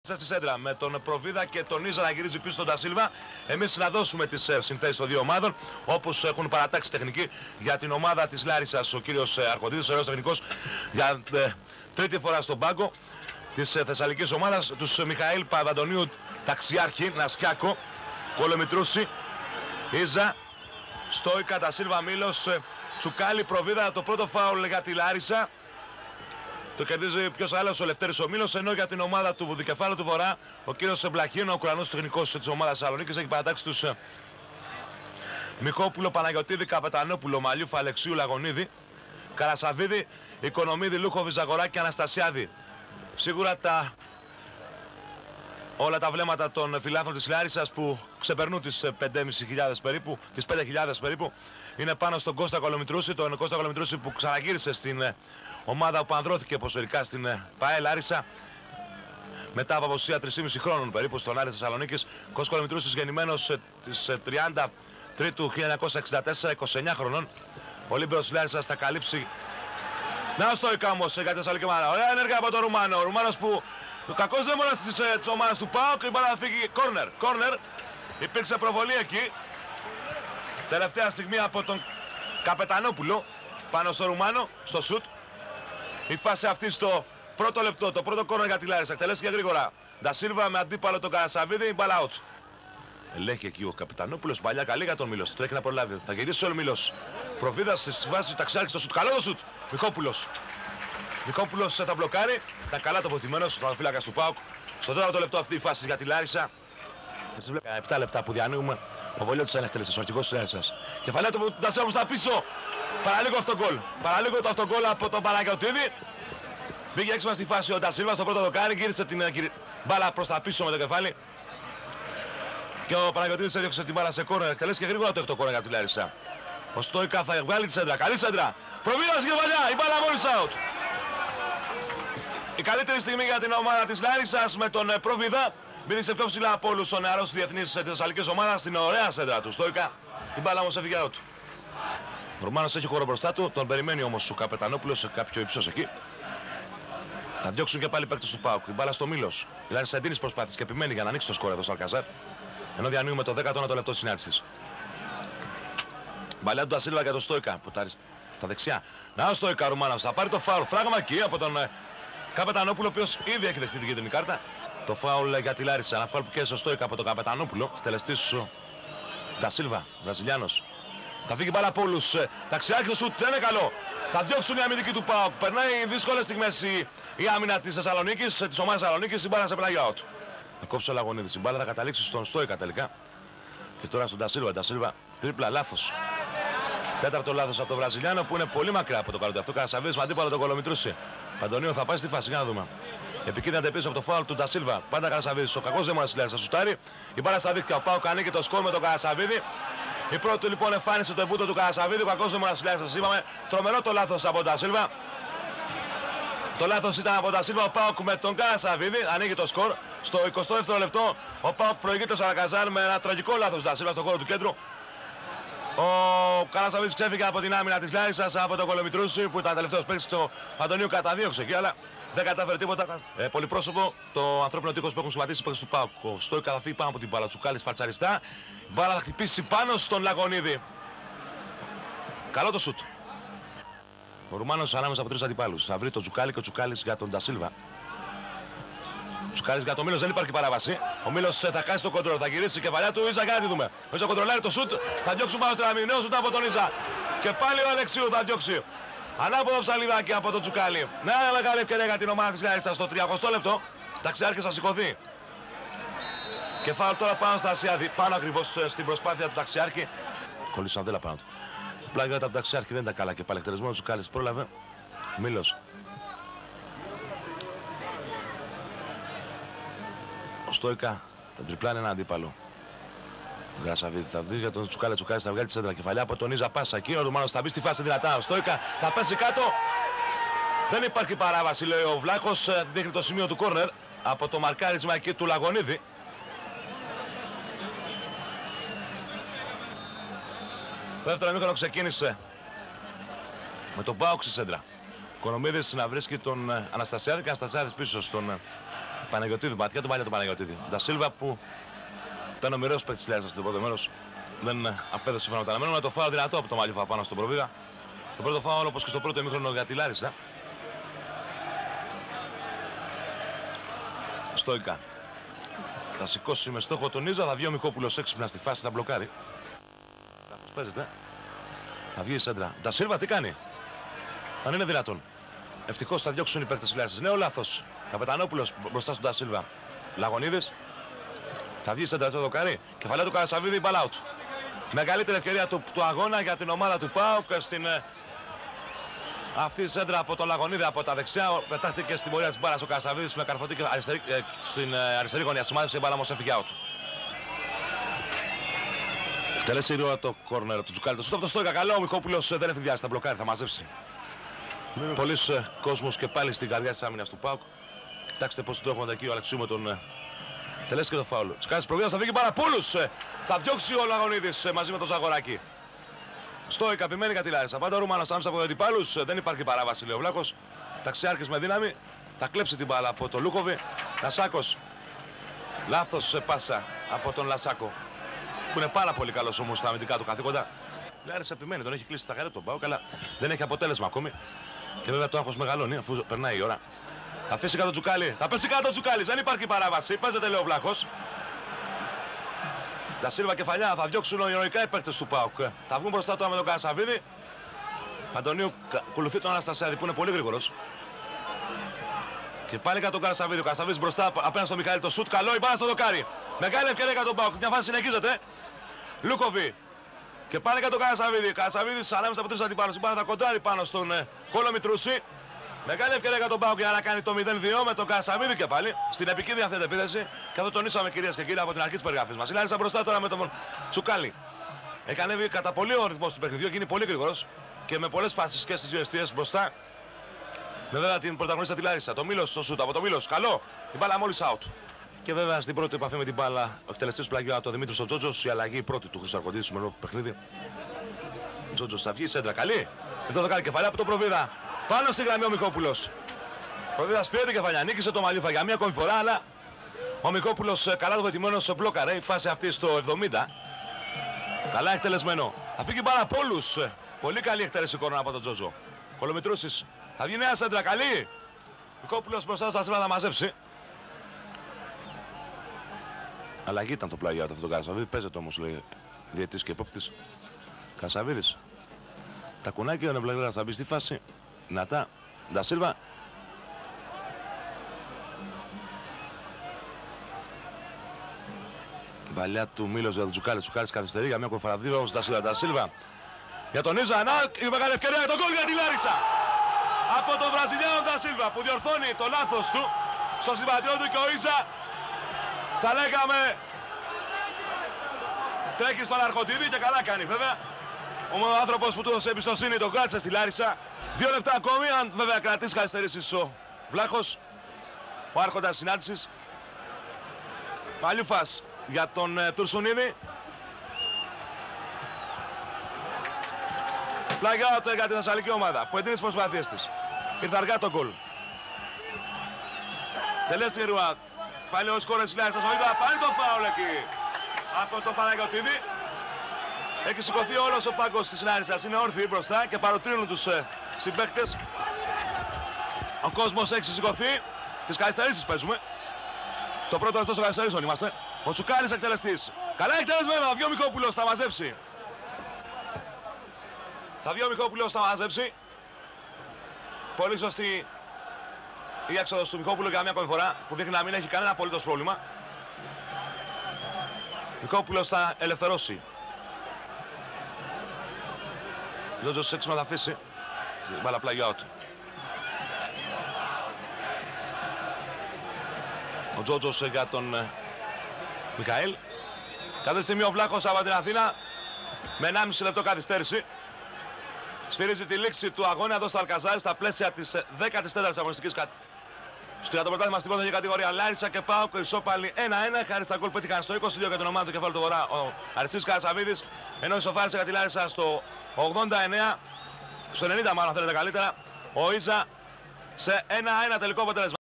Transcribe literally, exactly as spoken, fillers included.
Στη σέντρα με τον Προβίδα και τον Ίζα να γυρίζει πίσω στον Ντασίλβα. Εμείς να δώσουμε τις ε, συνθέσεις των δύο ομάδων, όπως έχουν παρατάξει τεχνική για την ομάδα της Λάρισσας ο κύριος ε, Αρχοντίδης, ο ωραίος τεχνικός, για ε, τρίτη φορά στον πάγκο της ε, Θεσσαλικής ομάδας, τους ε, Μιχαήλ Παπαντονίου, Ταξιάρχη, Νασκιάκο, Κολομητρούση, Ίζα, Στόικα, Ντασίλβα, Μήλος, ε, Τσουκάλι, Προβίδα. Το πρώτο φάουλ για τη Λάρισσα. Το κερδίζει ποιος άλλος, ο Λευτέρης ο Μήλος, ενώ για την ομάδα του Δικεφάλου του Βορρά ο κύριος Μπλαχίνο, ο κουρανός τεχνικός της ομάδας Θεσσαλονίκης, έχει παρατάξει τους ε, Μιχόπουλο, Παναγιωτίδη, Καπετανόπουλο, Μαλιούφα, Αλεξίου, Λαγωνίδη, Καρασαβίδη, Οικονομίδη, Λούχοβη, Ζαγοράκη, Αναστασιάδη. Σίγουρα τα... όλα τα βλέμματα των φιλάθλων της Λάρισσας που ξεπερνούν τις πέντε χιλιάδες πεντακόσιες περίπου, τις πέντε χιλιάδες περίπου, είναι πάνω στον Κώστα Κολομητρούση, τον Κώστα Κολομητρούση που ξαναγύρισε στην ομάδα που ανδρώθηκε ποσορικά στην ΠΑΕ Λάρισα μετά από αποσία τρεισήμισι χρόνων περίπου στον Άρη Θεσσαλονίκης. Κώστας Κολομητρούσης, γεννημένος της τριάντα τρίτου χίλια εννιακόσια εξήντα τέσσερα, είκοσι εννιά χρονών. Ο Λίμπερος Λάρισας θα καλύψει. Να στο όμως για τη Θεσσαλονίκη ομάδα. Ωραία ενέργεια από τον Ρουμάνο. Ο Ρουμάνος που το κακός δεν μόνο στις ομάδες του ΠΑΟΚ, η μπάλα θα φύγει κόρνερ. Κόρνερ. Υπήρξε προβολή εκεί. Τελευταία στιγμή από τον Καπετανόπουλο πάνω στο Ρουμάνο, στο σουτ. Η φάση αυτή στο πρώτο λεπτό, το πρώτο κόρνερ για τη Λάρισα. Εκτελέστηκε γρήγορα. Ντασίλβα με αντίπαλο τον Καρασαβίδη, μπάλα out. Ελέγχει εκεί ο Καπετανόπουλος, παλιά καλή για τον Μήλος. Τρέχει να προλάβει. Θα γυρίσει ο Μήλος. Προβίδας στη βάση του Ταξιάρχη στο σουτ. Καλό το σουτ. Μιχόπουλος. Μιχόπουλος θα μπλοκάρει. Ήταν καλά τοποθετημένος ο τερματοφύλακας του ΠΑΟΚ. Στο τέταρτο λεπτό αυτή η φάση για τη Λάρισα. επτά λεπτά που διανύουμε. Ο Βολιώτης είναι εκτελεστής, ο αρχηγός της Λάρισας. Κεφαλαία του Ντασίλβα στα πίσω. Παραλίγο αυτό γκολ. Παραλίγο το αυτογκολ από τον Παναγιωτίδη. Μπήκε έξω στη φάση ο Ντασίλβα στο πρώτο δοκάρι. Γύρισε την μπάλα προς τα πίσω με το κεφάλι. Και ο Παναγιωτίδης έδιωξε την μπάλα σε κόρνερ. Εκτελέστηκε γρήγορα το έκτο κόρνερ για τη Λάρισα. Ο Στόικα θα βγάλει τη σέντρα. Καλή σέντρα. Προβίδας και βαλιά. Η μπάλα μόλις out. Η καλύτερη στιγμή για την ομάδα της Λάρισσας με τον Προβίδα. Μίλησε πιο ψηλά από όλους ο νεαρός διεθνής της Θεσσαλικής ομάδας στην ωραία σέντρα του Στόικα. Η μπάλα όμως έφυγε out. Ο Ρουμάνος έχει χώρο μπροστά του, τον περιμένει όμως ο Καπετανόπουλος σε κάποιο ύψος εκεί. Θα διώξουν και πάλι παίκτες του ΠΑΟΚ. Η μπάλα στο Μήλος. Η Λάρισα εντείνει προσπάθειες και επιμένει για να ανοίξει το σκορ εδώ στο Αλκαζάρ. Ενώ διανύουμε το δέκατο ένατο λεπτό της συνάντησης. Μπαλιά του Ντασίλβα για το Στόικα από τα, τα δεξιά. Να ο Στόικα Ρουμάνος θα πάρει το φάουλ. Φράγμα εκεί από τον ε, Καπετανόπουλο, ο οποίος ήδη έχει δεχτεί την κίτρινη κάρτα. Το φάουλ για τη Λάρισα. Ένα φάουλ που κέρδισε ο Στόικα από τον Καπετανόπουλο. Τελεστής ο Ντασίλβα, Βραζιλιάνος. Θα φύγει μπάλα από όλους. Ταξιάρχη το σουτ δεν είναι καλό. Θα διώξουν οι αμυντικοί του ΠΑΟΚ. Περνάει δύσκολες στιγμές η, η άμυνα της Θεσσαλονίκης, της ομάδας Θεσσαλονίκης. Η μπάλα σε πλάγια out. Θα κόψει ο Λαγωνίδης. Η μπάλα θα καταλήξει στον Στόικα τελικά. Και τώρα στον Ντασίλβα. Ντασίλβα τρίπλα λάθος. Τέταρτο λάθος από τον Βραζιλιάνο που είναι πολύ μακριά από το καλό του. Αυτό Καρασαβίδης με αντίπαλο τον Κολομητρούση. Παντονίου θα πάει στη φάση. Για να δούμε. Επικίνδυνα πίσω από το φάουλ του Ντασίλβα. Πάντα Καρασαβίδης. Ο κακός δαίμονας της Λάρισας σουτάρει. Η μπάλα στα δίχτυα. Ο ΠΑΟΚ ανήκει το σκορ με τον Καρασαβίδη. Η πρώτη λοιπόν εμφάνισε το εμπούτο του Καρασαβίδη. Ο κακός δαίμονας της Λάρισας. Είπαμε τρομερό το λάθος από τον Ντασίλβα. Το λάθος ήταν από τον Ντασίλβα. Ο ΠΑΟΚ με τον Καρασαβίδη. Ανοίγει το σκορ. Στο εικοστό δεύτερο λεπτό ο ΠΑΟΚ προηγείται στο Αλκαζάρ με ένα τραγικό λάθος του Ντασίλβα στον χώρο του κέντρου. Ο Καρασαβίδης ξέφυγε από την άμυνα της Λάρισας από τον Κολομητρούση που ήταν τελευταίος παίκτης του Αντωνίου, καταδίωξε εκεί, αλλά δεν κατάφερε τίποτα. Ε, πολυπρόσωπο το ανθρώπινο τείχος που έχουν σχηματίσει οι παίκτες του ΠΑΟΚ. Ο Στόικα θα φύγει πάνω από την μπάλα. Τσουκάλης φαλτσαριστά. Η μπάλα θα χτυπήσει πάνω στον Λαγωνίδη. Καλό το σουτ. Ο Ρουμάνος ανάμεσα από τρεις αντιπάλους. Θα βρει τον Τσουκάλη και ο Τσουκάλης για τον Ντασίλβα. Τσουκάλης για τον Μήλος, δεν υπάρχει παράβαση. Ο Μήλος θα χάσει το κοντρόλ, θα γυρίσει η κεφαλιά του. Ίζα, για να τη δούμε. Ο Ίζα κοντρολάρει το σουτ. Θα διώξουν πάνω στον αμυναίο σουτ από τον Ίζα. Και πάλι ο Αλεξίου θα διώξει. Ανάποδο ψαλιδάκι από τον Τσουκάλη. Μια μεγάλη ευκαιρία για την ομάδα της Λάρισας στο τριακοστό λεπτό. Ταξιάρχης θα σηκωθεί. Και φάουλ τώρα πάνω στα Ασιάδη. Πάνω ακριβώς στην προσπάθεια του Ταξιάρχη. Κολλήσαν δέλα πάνω του. Πλάγια από τον Ταξιάρχη δεν ήταν καλά και πάλι εκτελεσμένο του Τσουκάλης πρόλαβε. Μήλος. Ο Στόικα θα τριπλάνει ένα αντίπαλο. Ο Καρασαβίδη θα δει για τον Τσουκάλη. Τσουκάλης θα βγάλει τη σέντρα κεφαλιά από τον Ίζα πάσα εκεί. Ο Ρουμάνος θα μπει στη φάση δυνατά. Ο Στόικα θα πέσει κάτω. Δεν υπάρχει παράβαση, λέει ο Βλάχος. Δείχνει το σημείο του κόρνερ από το μαρκάρισμα εκεί του Λαγωνίδη. Το δεύτερο ημίχρονο ξεκίνησε με τον ΠΑΟΚ στη σέντρα. Κονομίδης να βρίσκει τον Αναστασιάδη και Αναστασιάδης πίσω στον Παναγιωτίδη, ματιά του μάλια του Παναγιωτίδη. Ντα Σίλβα που ήταν ο μοιραίος παίκτης της Λάρισας στο πρώτο μέρος. Δεν απέδωσε σύμφωνα με τα αναμενόμενα. Το φάουλ δυνατό από το Μαλιούφα πάνω στον Προβίδα. Το πρώτο φάουλ όπως και στο πρώτο ημίχρονο για τη Λάρισα. Στόικα. Θα σηκώσει με στόχο τον Ίζα. Θα βγει ο Μιχόπουλος έξυπνα στη φάση, θα μπλοκάρει. Λάθος παίζεται. Θα βγει η σέντρα. Ντα Σίλβα τι κάνει. Αν είναι δυνατόν. Ευτυχώς θα διώξουν οι παίκτες της Λάρισας. Νέο λάθος. Καπετανόπουλος μπροστά στον Ντα Σίλβα. Λαγωνίδης. Θα βγει η σέντρα, θα το δοκάρει. Κεφαλαία του Καρασαβίδη, ball out. Μεγαλύτερη ευκαιρία του, του αγώνα για την ομάδα του ΠΑΟΚ στην αυτή η σέντρα από τον Λαγωνίδη από τα δεξιά. Πετάχτηκε στην πορεία της μπάλας ο Καρασαβίδης με καρφωτή και αριστερή, ε, στην ε, αριστερή γωνία σημάδευσε η μπάλα όμως έφυγε out. Εκτελέσει γρήγορα το κόρνερ του Τζουκάλη. Το σούτ από το Στόικα. Καλό, ο Μιχόπουλος δεν ευθυδιάζει, θα μπλοκάρει, θα μαζέψει. Mm. Πολλοί ε, κόσμος και πάλι στην καρδιά της άμυνας του ΠΑΟΚ. Κοιτάξτε πώς το έχουμε εκεί ο Αλεξίου με τον. Ε, Τελέσει και το φάουλ. Σκάζει προβίδας, θα βγει Παραπούλους. Θα διώξει ο Λαγωνίδης μαζί με τον Ζαγοράκη. Στόικα, επιμένει για τη Λάρισα. Πάντα ο Ρουμάνος άμεσα από τους αντιπάλους. Δεν υπάρχει παράβαση, λέει ο Βλάχος. Ταξιάρχης με δύναμη. Θα κλέψει την μπάλα από τον Λούκοβι. Λασάκος. Λάθος πάσα από τον Λασάκο. Που είναι πάρα πολύ καλός όμως στα αμυντικά του καθήκοντα. Η Λάρισα επιμένει, τον έχει κλείσει τα χαρέ τον ΠΑΟΚ, αλλά δεν έχει αποτέλεσμα ακόμη. Και βέβαια το άγχος μεγαλώνει αφού περνάει η ώρα. Θα αφήσει κάτω Τζουκάλι. Θα πέσει κάτω Τζουκάλι. Δεν υπάρχει παράβαση. Παίζεται, λέει ο Βλάχος. Ντα Σίλβα κεφαλιά. Θα διώξουν ηρωικά οι παίκτες του ΠΑΟΚ. Θα βγουν μπροστά τώρα με τον Καρασαβίδη. Αντωνίου ακολουθεί τον Αναστασιάδη που είναι πολύ γρήγορος. Και πάλι για τον Καρασαβίδη. Ο Καρασαβίδης μπροστά απέναντι στον Μιχαήλ. Το σουτ καλό. Η μπάλα στο δοκάρι. Μεγάλη ευκαιρία για τον ΠΑΟΚ. Μια φάση συνεχίζεται. Λούκοβι. Και πάλι για τον Καρασαβίδη. Καρασαβίδης ανάμεσα από τρεις αντιπάλους. Η μπάλα θα κοντράρει πάνω στον Κόλο Μητρούση. Μεγάλη ευκαιρία για τον ΠΑΟΚ για να κάνει το μηδέν δύο με τον Καρασαβίδη και πάλι στην επικίνδυνη αυτή επίθεση. Και αυτό τονίσαμε, κυρίες και κύριοι, από την αρχή της περιγραφής μας. Η Λάρισα μπροστά τώρα με τον Τσουκάλι. Έχει ανέβει κατά πολύ ο ρυθμός του παιχνιδιού, γίνει πολύ γρήγορος και με πολλές φάσεις και στις δύο εστίες μπροστά. Με βέβαια την πρωταγωνίστρια τη Λάρισα. Το Μήλος στο σούτ από το Μήλος. Καλό. Η μπάλα μόλις out. Και βέβαια στην πρώτη επαφή με την μπάλα ο εκτελεστής του πλαγιού από τον Δημήτρη Τζότζος. Η αλλαγή πρώτη του Χρυσαρκοντίδη στο σημερινό παιχνίδι. Τζότζος θα βγει, σέντρα καλή. Εδώ θα κάνει κεφαλιά από τον Προβίδα. Πάνω στη γραμμή ο Μιχόπουλος. Ο Προβίδας πήρε την κεφαλιά, νίκησε το Μαλιούφα για μία ακόμη φορά, αλλά ο Μιχόπουλος καλά το βετημένος μπλόκαρε. Η φάση αυτή στο εβδομήντα. Καλά εκτελεσμένο. Θα φύγει πάρα από όλους. Πολύ καλή εκτέλεση κόρνα από τον Τζότζο. Κολομητρούσης. Θα βγει νέα σέντρα καλή. Μιχόπουλος μπροστά στο Τασίλβα θα μαζέψει. Αλλαγή ήταν το πλάγιο από αυτόν τον Καρασαβίδη. Παίζεται όμως, λέει διαιτής και υπόπτης. Καρασαβίδης. Τα κουνάκια ο Νευλαγράς θα μπει στη φάση. Νατά. Ντα Σίλβα. Η παλιά του Μήλος για τον Τζουκάλη. Τζουκάλης καθυστερεί για μια κοφαραδίδα όμως Ντα Σίλβα. Ντα Σίλβα. Για τον Ίζα. Να, η μεγάλη ευκαιρία για τον γκολ για τη Λάρισα. Από τον Βραζιλιάνο Ντα Σίλβα που διορθώνει το λάθος του στο συμπατριό του και ο Ίζα θα λέγαμε τρέχει στον Αρχοντίδη και καλά κάνει βέβαια. Ο άνθρωπος που του έδωσε εμπιστοσύνη τον κράτησε στη Λάρισα. Δύο λεπτά ακόμη, αν βέβαια κρατήσει καθυστερήσεις ο Βλάχος, ο άρχοντας συνάντησης. Μαλιούφας για τον ε, Τουρσουνίδη. Πλάγια για τη Θεσσαλική ομάδα που εντείνει τις προσπάθειες της. Ήρθε αργά το γκολ. Τελέσει η Ρουά. Πάλι ο σκόρερ της Λάρισας. Ο Ίζα πάρει το φάουλ εκεί από τον Παναγιωτίδη. Έχει σηκωθεί όλος ο πάγκος της Λάρισσας, είναι όρθιοι μπροστά και παροτρύνουν τους ε, συμπαίκτες. Ο κόσμος έχει σηκωθεί, τις καθυστερήσεις παίζουμε. Το πρώτο λεπτό στο καθυστερήσεων είμαστε. Ο Τσουκάλης εκτελεστής. Καλά εκτελεσμένο, θα βγει ο Μιχόπουλος, θα μαζέψει. Θα βγει ο Μιχόπουλος, θα μαζέψει. Πολύ σωστή η έξοδος του Μιχόπουλου για μια ακόμη φορά που δείχνει να μην έχει κανένα απολύτως πρόβλημα. Μιχόπουλος θα ελευθερώσει. Ο Τζότζος έξιμα θα αφήσει. Μπάλα πλάγια out. Ο Τζότζος για τον ε, Μιχαήλ. Κάθε στιγμή ο Βλάχος από την Αθήνα με ενάμιση λεπτό καθυστέρηση. Σφυρίζει τη λήξη του αγώνα εδώ στο Αλκαζάρι στα πλαίσια της δέκατης τέταρτης αγωνιστικής κατ... Στο για το πρωτάθλημα στην πρώτη κατηγορία Λάρισα και ΠΑΟΚ ισόπαλοι ένα ένα χάρη στα γκολ που έτυχαν στο είκοσι δύο για την ομάδα του Κεφάλου του Βορρά ο Αριστίδης Καρασαβίδης, ενώ ισοφάρισε για τη Λάρισα στο ογδόντα εννέα, στο ενενήντα μάλλον θέλετε καλύτερα, ο Ίζα σε ένα ένα τελικό αποτέλεσμα.